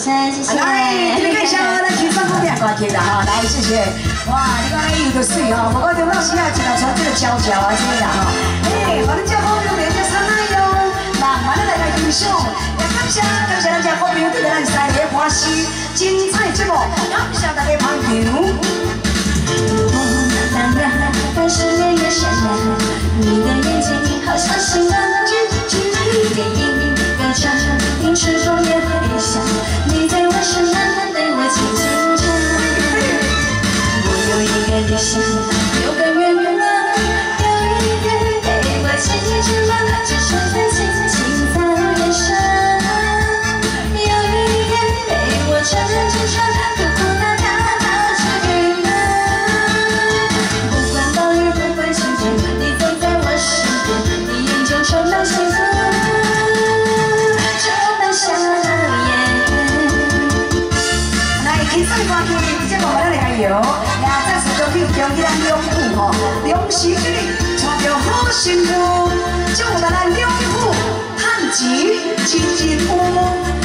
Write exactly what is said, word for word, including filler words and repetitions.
真谢谢。 来，这个小咱去上方面歌曲啦哈，来谢谢。哇，你看伊有个水哈，不过中老师啊，一来穿这个娇娇啊，这个啦哈。哎，反正这好朋友连着三奶哟，慢慢的来来欣赏。也感谢感谢咱这好朋友对咱三个欢喜精彩节目，感谢大家捧场。 当然，但是脸也闪亮，你的眼睛好像星光之之电影歌唱，听时钟也会响，你在我身旁对我轻轻唱。我有一个理想，有个愿望，有一天陪我牵起翅膀，只剩下轻轻在脸上。有一天陪我穿着纸船，渡过那大大的云南。不管暴雨，不管晴天，你总在我身边，你眼中充满幸福，充满笑颜。 来，轻松的歌曲，节目我来来摇，也再次恭喜恭喜咱两虎吼，两时之日带着好幸福，祝福咱两虎趁钱钱钱多。